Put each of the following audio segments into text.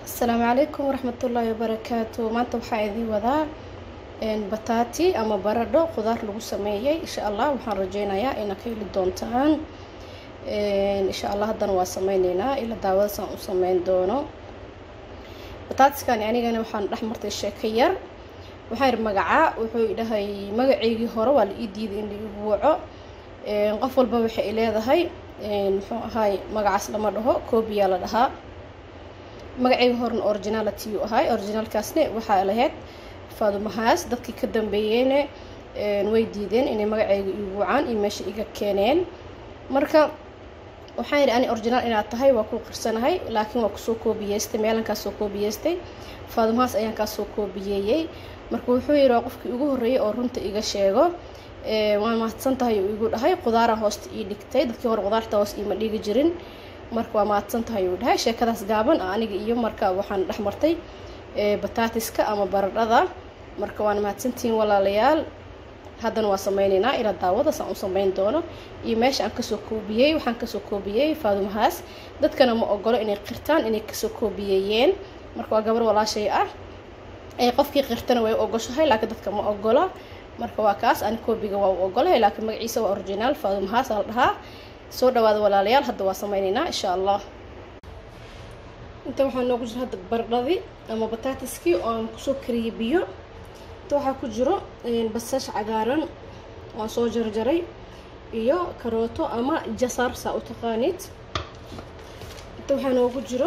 السلام عليكم ورحمة الله وبركاته. maanta waxaa idin wadaa bataati ama baradho khudaar lagu sameeyay insha Allah. waxaan rajeynayaa inaad ka heli doontaan insha Allah. haddana waa sameyneynaa ila daawadaasaan u sameyn doono bataatikan. anigana waxaan dhex martay sheeko yar. waxaan yiri magaca wuxuu idhahay magaceygii hore waa la ii diiday in la igu waco. qof walba waxay leedahay muxuu ahaay magacaas lama dhaho, koobiya la dhahaa. magacayga horna originality uu ahay. originalkaasna waxaa lahayd Faadumahaas. dadkii ka dambeeyeen way diideen inay magacayga igu wacaan iyo meesha iga keeneen. marka waxaan yiri ani original inaad tahay waa ku qirsanahay, laakiin waa kusoo koobiyeystay, meelan ka soo koobiyeystay. Faadumahaas ayaan ka soo koobiyeeyay. marka wuxuu yiri waa qofkii ugu horeeyay oo runta iga sheego. waan mahadsan tahay uu igu dhahay qudaara hoosta ii dhigtay. dadkii hore qudaarta hoos iima dhigi jirin. marka waa mahadsan tahay uu dhahay. sheekadaas gaaban aniga iyo marka waxaan dhex martay bataatiska ama baradhada. marka waan mahadsantiin walaalayaal. haddana waa sameyneynaa ila daawada saan u sameyn doono iyo meesha aan kasoo koobiyey. waxaan kasoo koobiyey Faadumahaas. dadkana ma ogolo inay qirtaan inay kasoo koobiyeeyeen. marka waa gabar walaashay ah. qofkii qirtana way ogoshahay, laakiin dadka ma ogola. marka waa kaas ani koobiga waa u ogolahay, laakiin magaciisa waa original Faadumahaas la dhahaa. soo dhawaada walaalayaal. hadda waa sameyneynaa insha Allah. inta waxaa noogu jira hadda baradhadii ama bataatiskii oo aan kusoo kariyey biyo. inta waxaa ku jiro basasha cagaaran waan soo jarjaray iyo karooto ama jasar saa u taqaanid. inta waxaa noogu jiro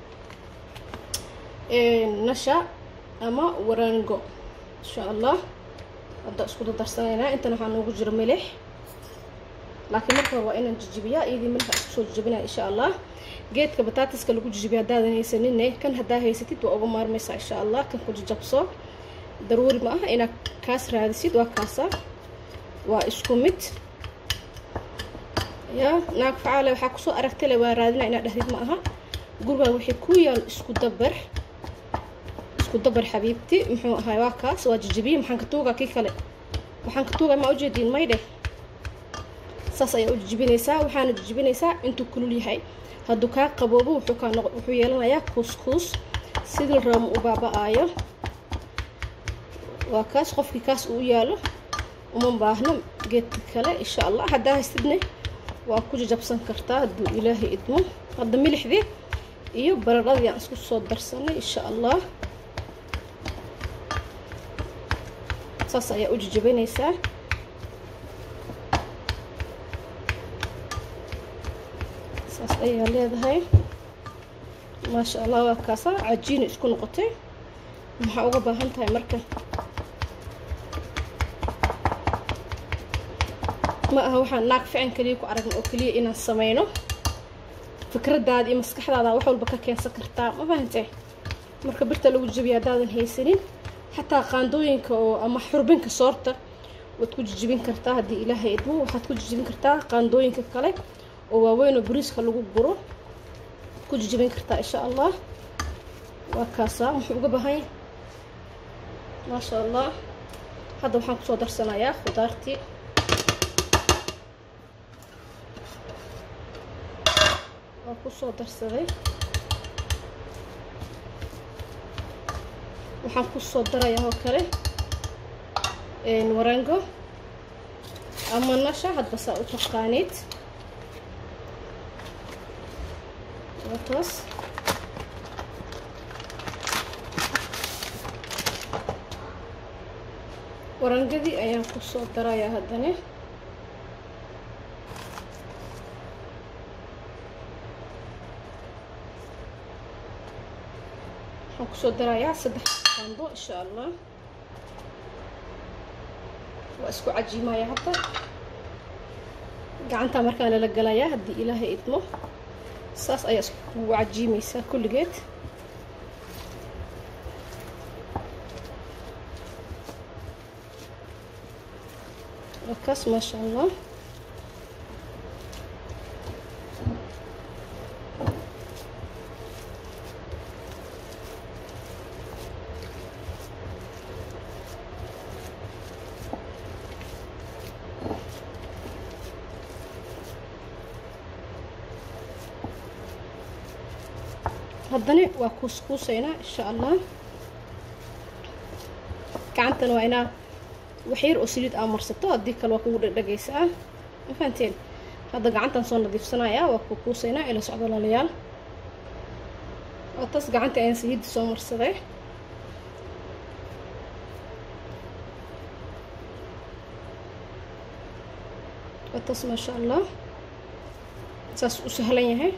nasha ama warango insha Allah. hadda isku darsanayna. intan waxaa noogu jiro milix, laakiin marka hore waa inaan jijibiyaa. iyadii milix isku soo jijibinaa insha Allah. geedka bataatiska lagu jijibiyo haddaadan haysanin kan haddaa haysatid waa uga maarmaysaa insha Allah. kan ku jijabso daruuri ma aha inaad kaas raadisid. waa kaasa waa isku mid ya naag facaale waxaa kusoo aragtay le waa raadinaa inaad dhahdid ma aha. guriga wixii ku yaal isku dabar xabiibti. muxuu ahaay waa kaas waa jijibiye. maxaan ka tuugaa kii kale waxaan ka tuugaa ma ujeediin maydhe. saas ayaa u jijibinaysaa. waxaana jijibinaysaa intuu kulul yahay. hadduu kaa qaboobo wuxuu yeelanayaa kuuskuus sidii ramo u baaba'aayo. waa kaas qofkii kaas uu yaalo uma baahno geedka kale insha Allah. haddaa haystidne waa ku jajabsan kartaa hadduu ilaahay idmo. hadda milixdii iyo baradhadii aan isku soo darsanay insha Allah. saas ayaa u jijibinaysaa. saas ayaa leedahay maasha Allah. waa kaasa cajiin isku noqotay. maxaa uga baahan tahay marka ma aha waxaan naag fican kaliya ku aragna oo kaliya inaan sameyno. fikradaada iyo maskaxdaada wax walba ka keensan kartaa, ma fahantay. marka birta lagu jibiyo haddaadan haysanin xataa qaandooyinka oo ama xurbinka soorta waad ku jijibin kartaa haddii ilaahay idmo. waxaad ku jijibin kartaa qaandooyinka kale oo waaweyn oo bariiska lagu guro ku jijibin kartaa insha Allah. waa kaasa muxuu uga baahan yahay maasha Allah. hadda waxaan kusoo darsanayaa khudaartii. waa kusoo darsaday. waxaan kusoo darayaa oo kale warango ama nasha hadba saa u taqaanid. taas warangadii ayaan kusoo darayaa haddana. waxaan kusoo darayaa 3 qaando insha Allah. waa isku cajiimaya hadda. gacanta markaan la galayaa haddii ilaahay idmo. saas ayaa isku cajiimaysaa kulligeed. wakaas maasha Allah. haddana waa kuuskuusaynaa insha allah. gacantana waa inaa wax yar oo saliid aa marsato, haddii kale waa kugu dhegdhegaysaa. ma fahanteen? hadda gacantan soo nadiifsanayaa, waa kuusaynaa. ila socdo walaalayaal, waa taas gacanta ayaan saliidda soo marsaday. waa taas maasha allah, saas u sahlan yahay.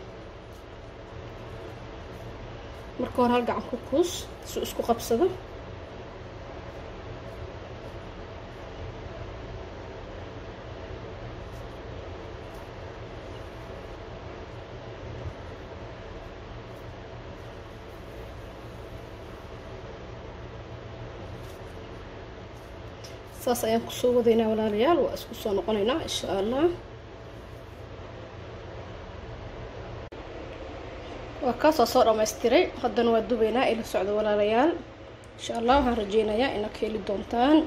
marka hore hal gacan ku kuus si isku qabsado. saas ayaan kusoo wadaynaa walaalayaal, waa isku soo noqonaynaa insha allah. waa kaasoo soo dhammaystiray. haddana waa dubaynaa. ila socdo walaalayaal, insha allah waxaan rajeynayaa inaad ka heli doontaan.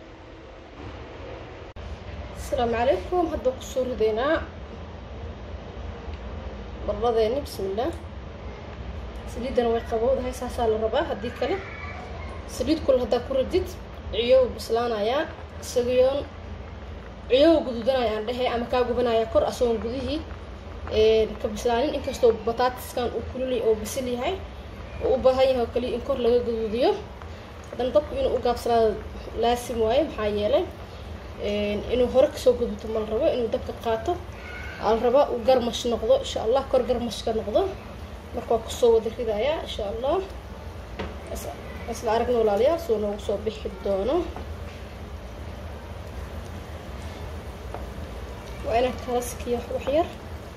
asalaamu calaykum. hadda kusoo ridaynaa barbadeeni. bismillaah. saliiddana way qabowdahay, saasaa la rabaa. haddii kale saliid kul haddaa ku ridid ciyow bislaanayaa, isagoon ciyow guduudanayaan dhehe ama kaa gubanaya kor asagoon gudihii ka bislaanin. inkastoo bataatiskan uu kululay oo bisil yahay oo u baahan yahay oo kaliya in kor laga guduudiyo, haddana dabku inuu u gaabsanaado laasim waaye. maxaa yeelay inuu hore kasoo guduuto ma la rabo, inuu dabka qaato ala rabaa, uu garmash noqdo insha allah, kor garmash ka noqdo. marka waa kusoo wada ridayaa insha allah. isla aragna walaalayaal soo noogu soo bixi doono. waa inaan kala sikiyo wax yar.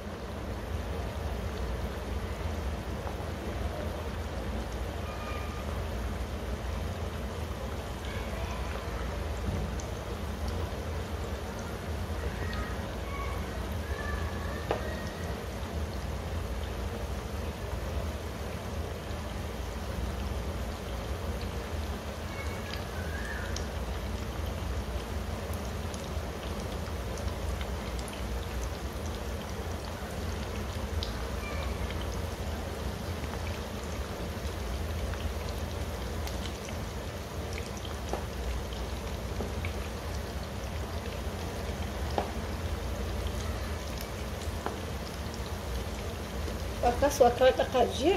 kaas waa kala dhaqaajiye.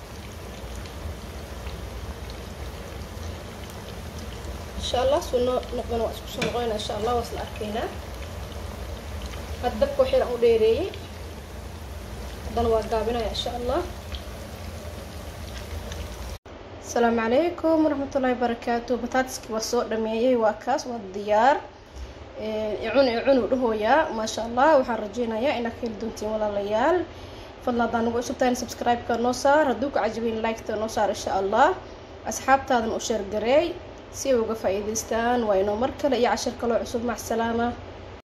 insha allah soo noqdana waa isku soo noqonayna insha allah. waa isla arkaynaa. hadda dabka wax yar aan u dheereeyey, haddana waa gaabinaya insha allah. asalaamu calaykum waraxmatullaahi wabarakaatu. bataatiskii waa soo dhameeyey, waa kaas waa diyaar. icunu dhahooyaa maasha allah. waxaan rajeynayaa inaad ka heli doontiin walaalayaal. fadlan haddaan nagu cusubtahay subscribe-ka noo saar, hadduu ku cajabayn like-ta noo saar insha allah. asxaabtaadan u sheer gareey si ay uga faa'iidaystaan. waa inoo mar kale iyo cashar kaloo cusub. mac salaama.